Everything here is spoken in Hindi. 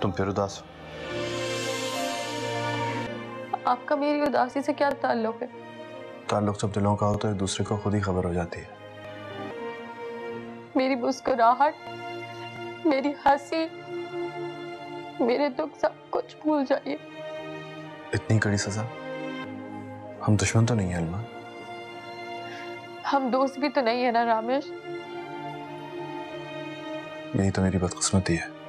तुम फिर उदास हो? आपका मेरी उदासी से क्या ताल्लुक है? ताल्लुक जब दिलों का होता है, दूसरे को खुद ही खबर हो जाती है। मेरी मुस्कुराहट, मेरी हंसी, मेरे दुख सब कुछ भूल जाइए। इतनी कड़ी सजा? हम दुश्मन तो नहीं है अलमा। हम दोस्त भी तो नहीं है ना रामेश। यही तो मेरी बदकिस्मती है।